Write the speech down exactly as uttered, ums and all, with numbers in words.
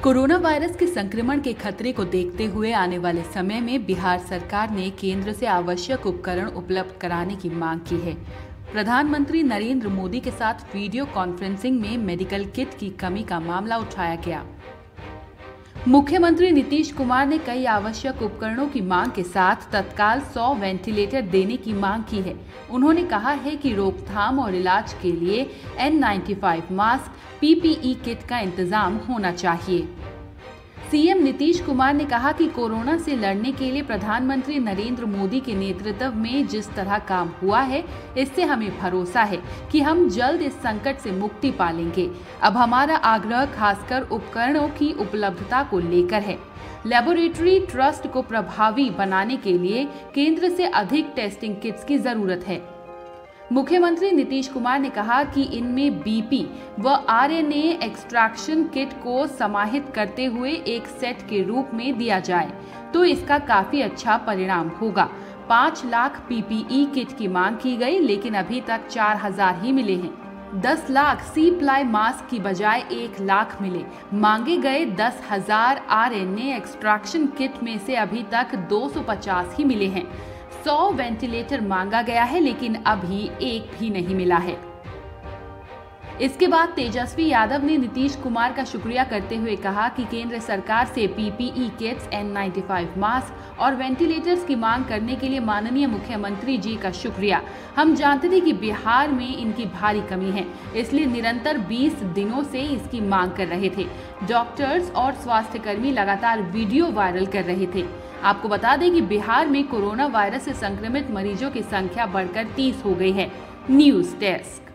Corona virus के संक्रमण के खतरे को देखते हुए आने वाले समय में बिहार सरकार ने केंद्र से आवश्यक उपकरण उपलब्ध कराने की मांग की है। प्रधानमंत्री नरेंद्र मोदी के साथ वीडियो कॉन्फ्रेंसिंग में मेडिकल किट की कमी का मामला उठाया गया। मुख्यमंत्री नीतीश कुमार ने कई आवश्यक उपकरणों की मांग के साथ तत्काल सौ वेंटिलेटर देने की मांग की है। उन्होंने कहा है कि रोकथाम और इलाज के लिए N ninety five mask, P P E kit का इंतजाम होना चाहिए। सीएम नीतीश कुमार ने कहा कि कोरोना से लड़ने के लिए प्रधानमंत्री नरेंद्र मोदी के नेतृत्व में जिस तरह काम हुआ है, इससे हमें भरोसा है कि हम जल्द इस संकट से मुक्ति पा लेंगे। अब हमारा आग्रह खासकर उपकरणों की उपलब्धता को लेकर है। लेबोरेटरी ट्रस्ट को प्रभावी बनाने के लिए केंद्र से अधिक टेस्टिंग किट्स की जरूरत है। मुख्यमंत्री नीतीश कुमार ने कहा कि इनमें बी पी व R N A extraction kit को समाहित करते हुए एक सेट के रूप में दिया जाए तो इसका काफी अच्छा परिणाम होगा। पाँच lakh P P E kit की मांग की गई, लेकिन अभी तक चार हजार ही मिले हैं। दस लाख सी प्लाई मास्क की बजाय एक लाख मिले। मांगे गए दस हजार R N A extraction kit में से अभी तक दो सौ पचास ही मिले हैं। सौ वेंटिलेटर मांगा गया है, लेकिन अभी एक भी नहीं मिला है। इसके बाद तेजस्वी यादव ने नीतीश कुमार का शुक्रिया करते हुए कहा कि केंद्र सरकार से P P E kits, N ninety five mask और वेंटिलेटर्स की मांग करने के लिए माननीय मुख्यमंत्री जी का शुक्रिया। हम जानते थे कि बिहार में इनकी भारी कमी है, इसलिए निरंतर बीस दिनों से इसकी मांग कर रहे थे। डॉक्टर्स और स्वास्थ्यकर्मी लगातार वीडियो वायरल कर रहे थे। आपको बता दें कि बिहार में कोरोना वायरस से संक्रमित मरीजों की संख्या बढ़कर तीस हो गई है। News desk.